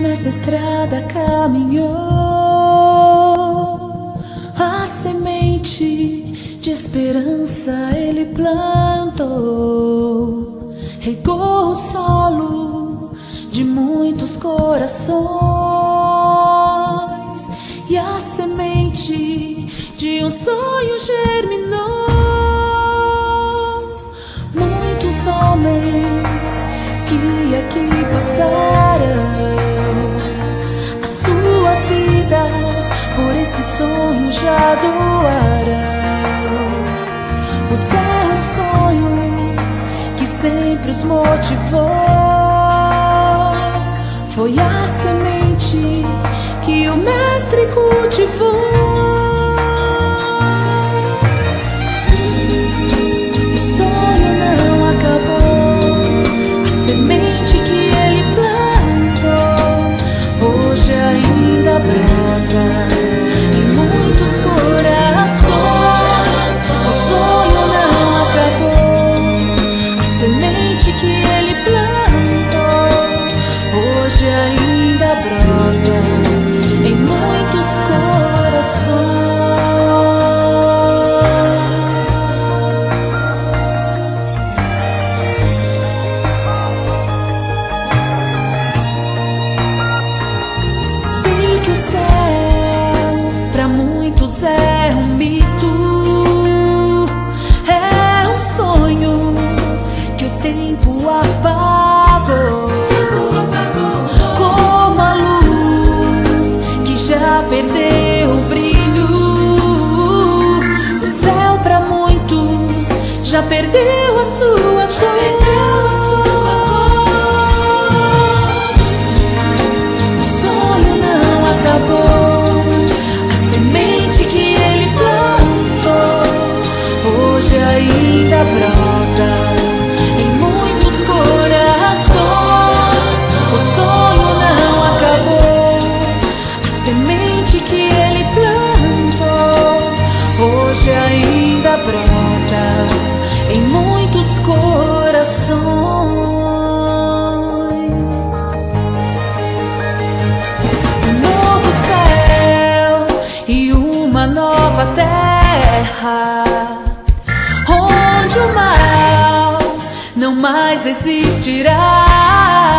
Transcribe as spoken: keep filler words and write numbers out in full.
nessa estrada caminhou a semente de esperança. Ele plantou, regou o solo de muitos corações, e a semente de um sonho germinou. Muitos homens que aqui passaram, as suas vidas por esse sonho já doaram. Você é um sonho que sempre os motivou. Foi a semente que o mestre cultivou. O sonho não acabou, a semente que ele plantou hoje ainda brota em muitos corações. O sonho não acabou, a semente que ele plantou hoje ainda brota em muitos corações. Sei que o céu pra muitos é um mito, é um sonho que o tempo apagou, como a luz que já perdeu o brilho. O céu pra muitos já perdeu a sua cor. O sonho não acabou, a semente que ele plantou hoje ainda brota em muitos corações. O sonho não acabou, a semente que ele plantou hoje ainda brota em muitos corações. Um novo céu e uma nova terra, onde o mal não mais existirá.